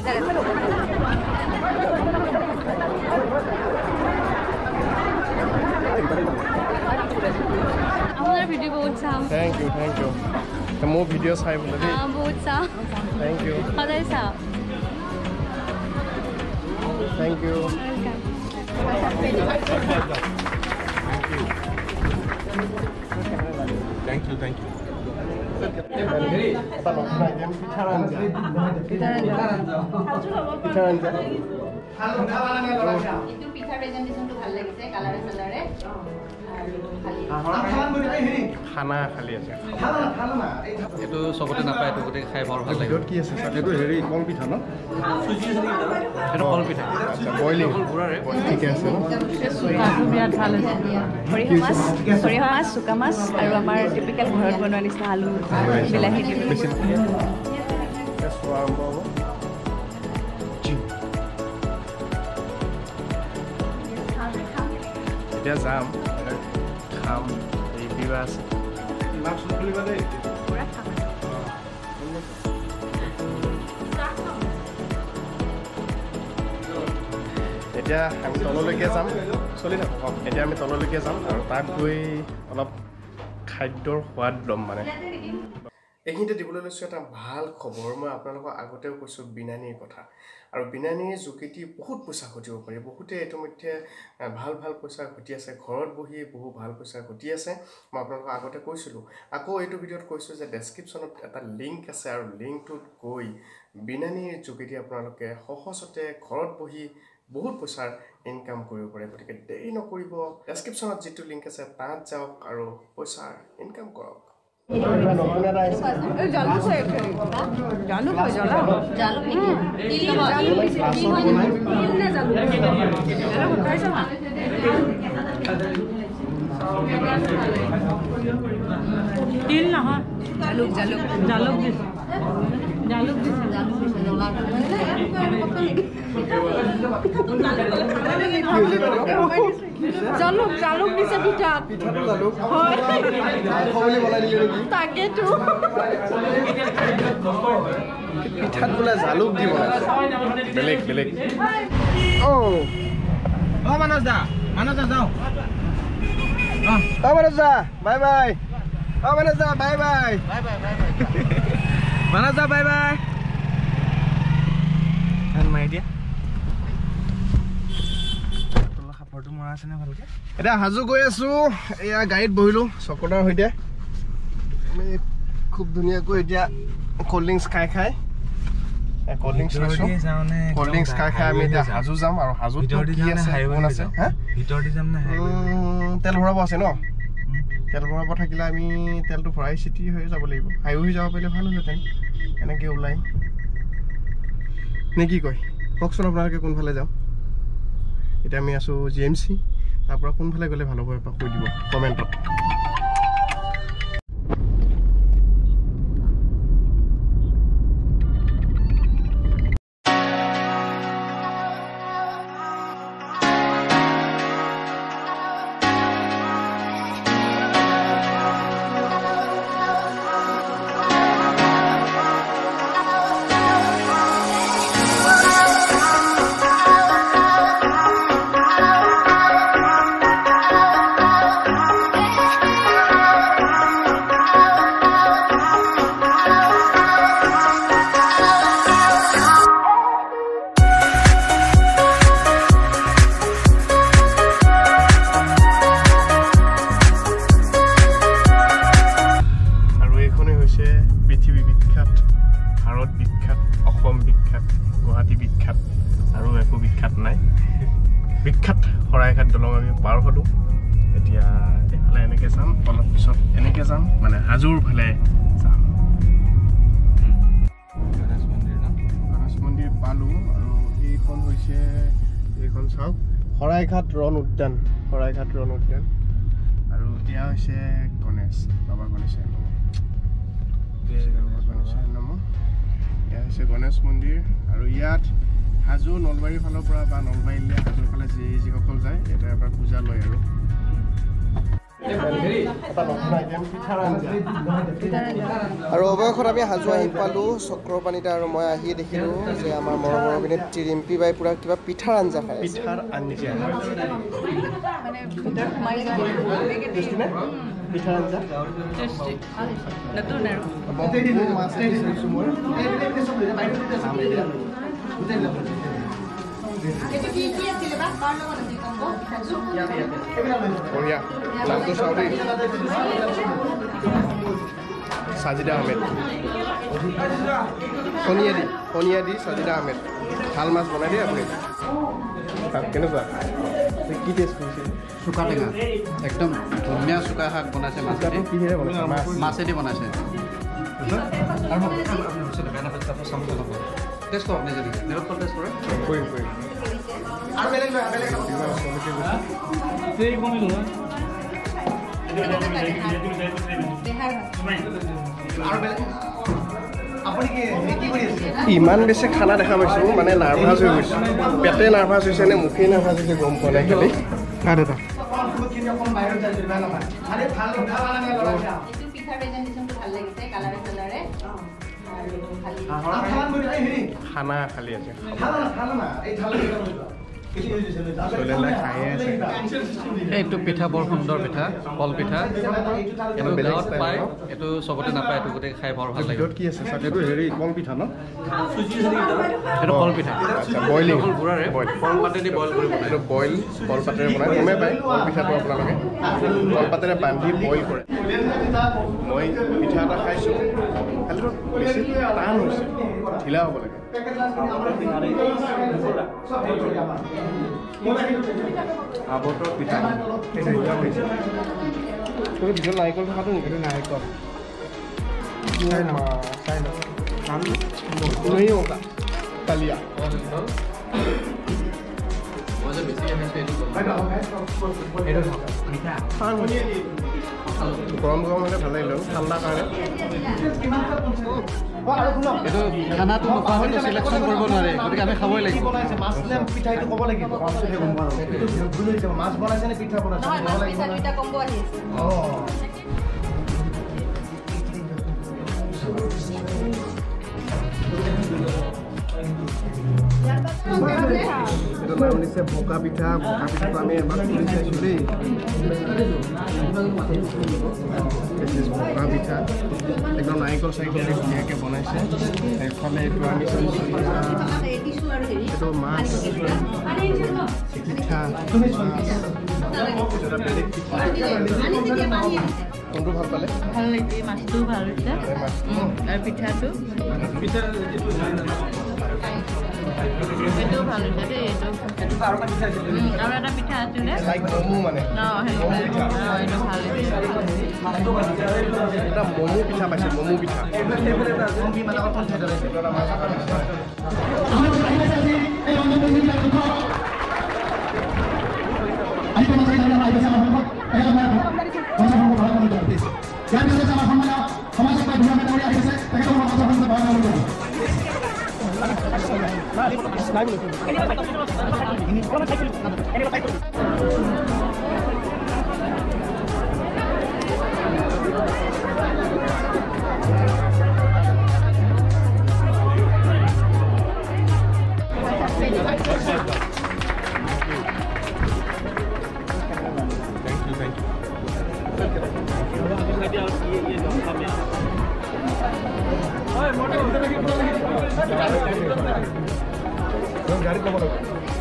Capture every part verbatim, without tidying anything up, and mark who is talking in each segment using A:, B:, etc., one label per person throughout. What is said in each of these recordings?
A: Our video बहुत सा.
B: Thank you, thank you. The more videos I will do.
A: हाँ बहुत सा.
B: Thank you.
A: अदर सा.
B: Thank you.
C: Thank you, thank you.
B: খানা খালি আছে
D: এটো সবতে নাপায় এটো গতে খাই বৰ ভাল লাগে
B: কি আছে স্যার এটো হেৰি কল পিঠা ন
D: এটো কল পিঠা
B: আচ্ছা বইলিং
D: পুৰাৰে
B: ঠিক আছে
A: সুকাটো বিৰাট ভাল হৈছে সৰিয়হ মাছ সৰিয়হ মাছ সুকা মাছ আৰু আমাৰ টিপিক্যাল ঘৰত বনোৱা নিচিনা আলু বিলাহী দি
B: এতিয়া যাম খাম এই বিবাহ আছে এতিয়া আমি তললৈকে যাম চলি থাকোঁ এতিয়া আমি তললৈকে যাম আৰু তাত গৈ অলপ খাদ্যৰ সোৱাদ ল'ম মানে এইখিনিতে দিবলৈ লৈছোঁ এটা ভাল খবৰ মই আপোনালোকক আগতেও কৈছোঁ বিনানীৰ কথা আৰু বিনানীৰ যোগেদি বহুত পইচা ঘটিব পাৰি বহুতে ইতিমধ্যে ভাল ভাল পইচা ঘটি আছে ঘৰত বহি বহু ভাল পইচা ঘটি আছে মই আপোনালোকক আগতে কৈছিলোঁ আকৌ এইটো ভিডিঅ'ত কৈছোঁ যে ডেছক্ৰিপশ্যনত এটা লিংক আছে আৰু লিংকটোত গৈ বিনানীৰ যোগেদি আপোনালোকে সহজতে ঘৰত বহি বহুত পইচাৰ ইনকাম কৰিব পাৰে গতিকে দেৰি নকৰিব ডেছক্ৰিপশ্যনত যিটো লিংক আছে তাত যাওক আৰু পইচাৰ ইনকাম কৰক
A: তিল নহয় জালুক জালুক জালুক দিছে জালুক দিছে জালুক দিছে জালুক জালুক দিছে পিঠা
B: পিঠাটো জালুক
A: হয়
B: খাবলৈ বলাই দিলে নেকি
A: তাকেতো
B: পিঠাত বোলে জালুক দি বনাইছে বেলেগ বেলেগ অ
C: অ মানস দা মানস দা যাও
B: অ মানস the bye bye O Manas the bye bye
C: bye bye bye bye Manas the bye bye ধান মাৰি দিয়া তোলা খাপৰটো মৰা আছে নে ভালকে
B: এতিয়া হাজু গৈ আছো এয়া গাড়ীত বহিলো চকটাৰ সৈতে আমি খুব ধুনীয়াকৈ এতিয়া কোল্ড ড্ৰিংকছ খাই খাই কোল্ড ড্ৰিংকছ লৈছো কোল্ড ড্ৰিংকছ খাই খাই আমি এতিয়া হাজু যাম আৰু হাজুত কি আছে কোন আছে হা
C: ভিতৰ দি যাম না
B: তেল ভৰাব আছে ন তেল ভৰাব থাকিলে আমি তেলটো ভৰাই চিটি হৈ যাব লাগিব হাইৱে হৈ যাব পাৰিলে ভাল হ'লহেঁতেন এনেকৈ ওলাই নে কি কয় কওকচোন আপোনালোকে কোনফালে যাওঁ এতিয়া আমি আছোঁ জি এম চি তাৰ পৰা কোনফালে গ'লে ভাল হ'ব এপাক কৈ দিব কমেণ্টত বিখ্যাত শৰাইঘাট দলং আমি পাৰ হ'লোঁ এতিয়া এইফালে এনেকৈ যাম অলপ পিছত এনেকৈ যাম মানে হাজোৰ ফালে যাম গণেশ মন্দিৰ ন গণেশ মন্দিৰ পালোঁ আৰু এইখন হৈছে এইখন চাওক শৰাইঘাট ৰণ উদ্যান শৰাইঘাট ৰণ উদ্যান আৰু এয়া হৈছে গণেশ বাবা গণেশৰ নাম গণেশৰ নাম এয়া হৈছে গণেশ মন্দিৰ আৰু ইয়াত হাজো নলবাৰীৰ ফালৰ পৰা বা নলবাৰীলৈ হাজোৰ ফালে যি যিসকল যায় ইয়াতে এবাৰ পূজা লয় আৰু আৰু অৱশেষত আমি হাজো আহি পালোঁ চক্ৰপানীতে আৰু মই আহি দেখিলোঁ যে আমাৰ মৰমৰ অভিনেত্ৰী ৰিম্পি বাই পুৰা কিবা পিঠাৰ আঞ্জা খায় পিঠাৰ আঞ্জা পিঠাৰ আঞ্জা বঢ়িয়া নামটো চাওঁ দেই সাজিদা আহমেদ কণীয়া দি কণীয়া দি সাজিদা আহমেদ ভাল মাছ বনাই দিয়ে আপুনি তাত কেনেকুৱা কি টেষ্ট কৰিছে
D: চুকা টেঙা একদম ধুনীয়া চুকা শাক বনাইছে মাছেদি
B: কিহেৰে বনাইছে
D: মাছেদি বনাইছে টেষ্ট কৰক নিজে নিজে নিৰক্ষৰ টেষ্ট কৰে
B: কৰিম কৰিম আৰু বেলেগ বেলেগ ইমান বেছি খানা দেখা পাইছোঁ মানে নাৰ্ভাছ হৈ গৈছোঁ পেটে নাৰ্ভাছ হৈছে নে মুখেই নাৰ্ভাছ হৈছে গম পোৱা নাই খালি কাট এটা খানা খালি আছে
D: এইটো পিঠা বৰ সুন্দৰ পিঠা কল পিঠা এইটো গাঁৱত পায় এইটো চবতে নাপায় এইটো গোটেই খাই বৰ ভাল লাগে
B: কি আছে এইটো হেৰি কল পিঠা ন
D: এইটো কল পিঠা
B: বইলিং
D: গুড়াৰে কল পাতেদি বইল কৰি বনায়
B: এইটো বইল কলপাতেৰে বনাই গমেই পায় কল পিঠাটো আপোনালোকে কলপাতেৰে বান্ধি বইল কৰে মই পিঠা এটা খাইছোঁ খালিতো বেছি টান হৈছে ঢিলা হ'ব লাগে আৱতৰ পিঠা তুমি ভিতৰত নাৰিকল থকাটো নেকি নাৰিকল চাই লওঁ কালিয়া গৰম গৰম হ'লে ভাল লাগিলে ঠাণ্ডা কাৰণে
D: এইটো খানাটো নোখোৱা হয়তো চিলেকশ্যন কৰিব নোৱাৰে গতিকে আমি খাবই লাগিব
C: মাছ নে পিঠা এইটো ক'ব লাগিব মাছ বনাইছে নে পিঠা বনাইছে
B: এইটো নাম দিছে বোকা পিঠা বোকা পিঠাটো আমি এবাৰ কৰি চাইছোঁ দেই বোকা পিঠা একদম নাৰিকল চাৰিকল দি ধুনীয়াকৈ বনাইছে এইফালে এইটো আমি চাইছোঁ এইটো মাছ পিঠা বেলেগ পিঠা কোনটো ভাল পালে
A: ভাল লাগিছে মাছটো ভাল হৈছে আৰু পিঠাটো এইটো ভাল হৈছে দেই এইটো আৰু এটা পিঠা আছিলে
B: মমো মানে
A: এইটো ভাল হৈছে
B: এটা মমো পিঠা পাইছে মমো পিঠা गाड़ी को बोलो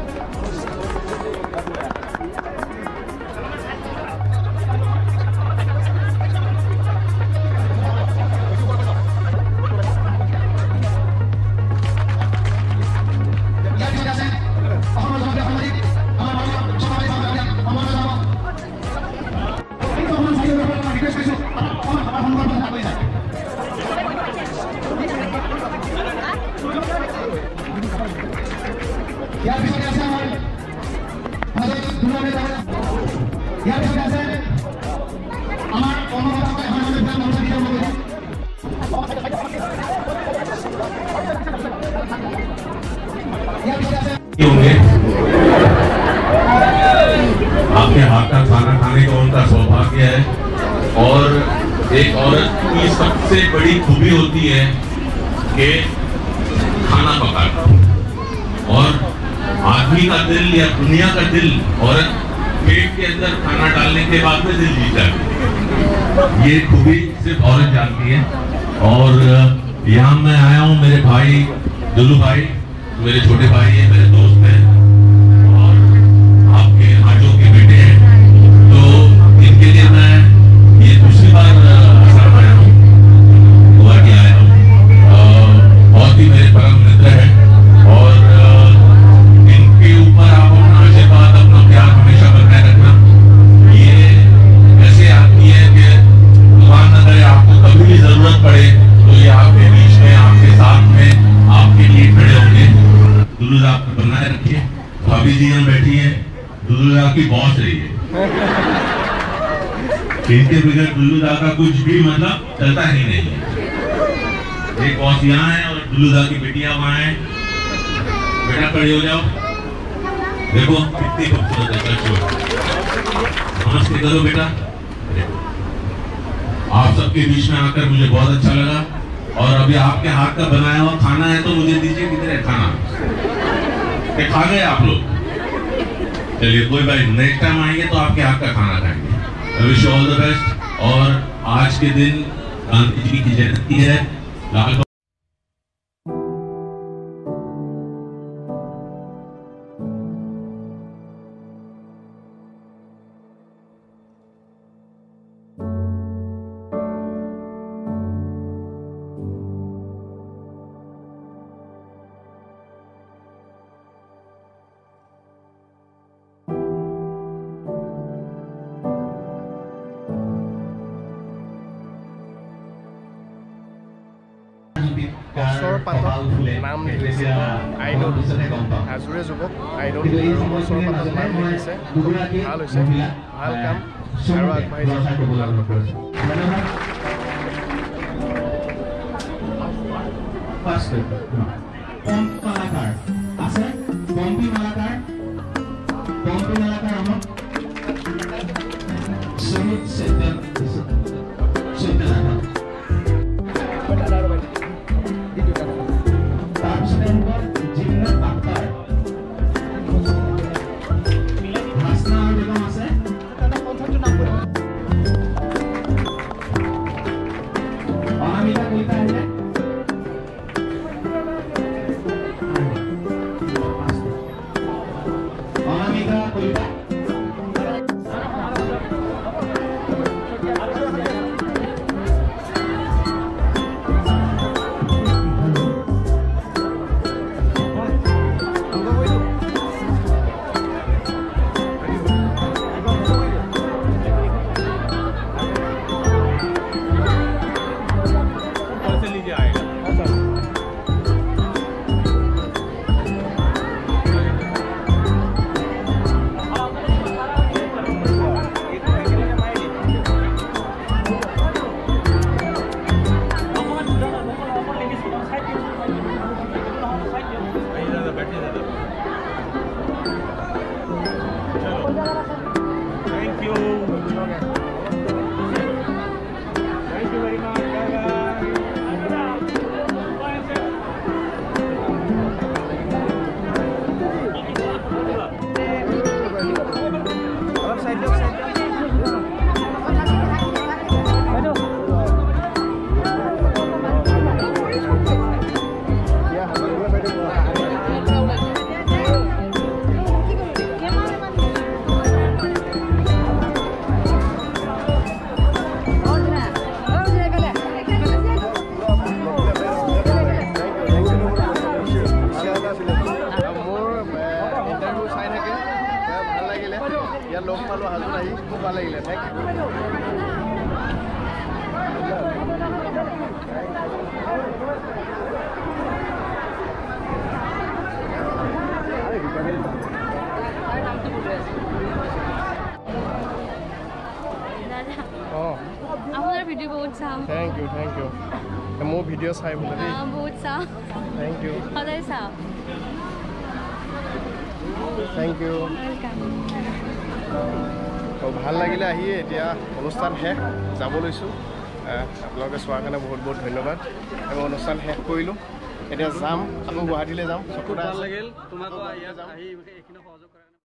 E: होंगे आपके हाथ का खाना खाने का उनका सौभाग्य है और एक औरत की सबसे बड़ी खूबी होती है कि खाना पकाना, और आदमी का दिल या दुनिया का दिल औरत पेट के अंदर खाना डालने के बाद में दिल जीता है। ये खूबी सिर्फ औरत जानती है। और यहाँ मैं आया हूँ, मेरे भाई दुलू भाई मेरे छोटे भाई हैं, मेरे दोस्त हैं और आपके हाजों के बेटे हैं, तो इनके लिए मैं ये दूसरी बार असम आया हूँ, गुवाहाटी आया हूँ। बहुत ही मेरे परम मित्र है और इनके ऊपर आप अपना आशीर्वाद, अपना प्यार हमेशा बनाए रखना। ये ऐसे आदमी है कि भगवान न करे आपको कभी भी जरूरत पड़े तो ये आपके बीच में, आपके साथ में, आपके लिए खड़े होंगे। दुलू दा आपको बनाए रखिए। भाभी जी यहाँ बैठी है, दुलू दा की बॉस रही है, इनके बगैर दुलू दा का कुछ भी मतलब चलता ही नहीं है। एक बॉस यहाँ है और दुलू दा की बेटियां वहाँ हैं। बेटा खड़े हो जाओ, देखो कितनी खूबसूरत है। नमस्ते करो बेटा। आप सबके बीच में आकर मुझे बहुत अच्छा लगा, और अभी आपके हाथ का बनाया हुआ खाना है तो मुझे दीजिए। किधर है खाना? खा गए आप लोग? चलिए कोई बात नहीं, नेक्स्ट टाइम आएंगे तो आपके हाथ का खाना खाएंगे। Wish all the best. और आज के दिन गांधी जी की जयंती है। लाल
B: গছৰ পাতত নাম লিখিছে আইডল, হাজোৰে যুৱক আইডল গছৰ পাতত নাম লিখিছে। ভাল হৈছে, ভাল কাম আৰু আগবাঢ়ি
A: ভিডিঅ' বহুত চাওঁ।
B: থেংক ইউ থেংক ইউ মোৰ ভিডিঅ' চাই বোলে দেই।
A: বহুত চাওঁ।
B: Thank you.
A: সদায় চাওঁ।
B: Thank you.
A: ৱেলকাম।
B: তো ভাল লাগিলে আহি এতিয়া অনুষ্ঠান শেষ যাব লৈছোঁ আপোনালোকে চোৱাৰ কাৰণে বহুত বহুত ধন্যবাদ আমি অনুষ্ঠান শেষ কৰিলোঁ এতিয়া যাম আকৌ গুৱাহাটীলৈ যাম
D: খুব ভাল লাগিল তোমাক ইয়াত আহি এইখিনি সহযোগ কৰা